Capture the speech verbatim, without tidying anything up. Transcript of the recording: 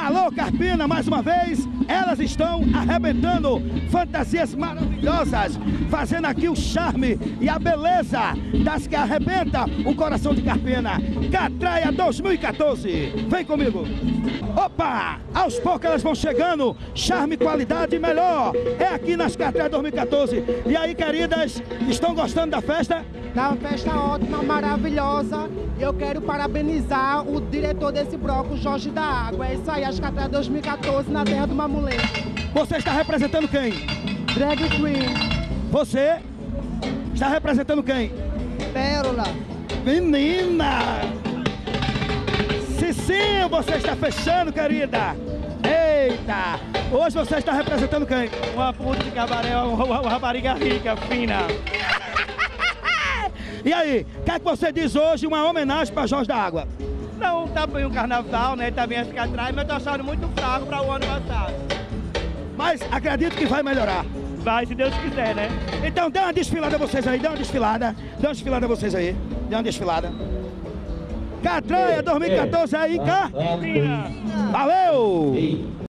Alô, Carpina, mais uma vez, elas estão arrebentando fantasias maravilhosas, fazendo aqui o charme e a beleza das que arrebenta o coração de Carpina. Catraia dois mil e quatorze, vem comigo. Opa, aos poucos elas vão chegando, charme, qualidade melhor, é aqui nas Catraia dois mil e quatorze. E aí, queridas, estão gostando da festa? Tá uma festa ótima, maravilhosa. Eu quero parabenizar o diretor desse bloco, Jorge da Água. É isso aí, as Catraia dois mil e quatorze na terra do Mamulê. Você está representando quem? Drag Queen. Você está representando quem? Pérola. Menina! Cicinho, você está fechando, querida. Eita! Hoje você está representando quem? Uma puta de cabaré, uma, uma rapariga rica, fina. E aí, o que é que você diz hoje, uma homenagem para Jorge da Água? Não, tá bem o carnaval, né? Também as ficar atrás, mas eu tô achando muito fraco para o ano passado. Mas acredito que vai melhorar. Vai, se Deus quiser, né? Então dê uma desfilada a vocês aí, dê uma desfilada. Dê uma desfilada a vocês aí. Dê uma desfilada. Catraia dois mil e quatorze aí, cá. Fina. Valeu!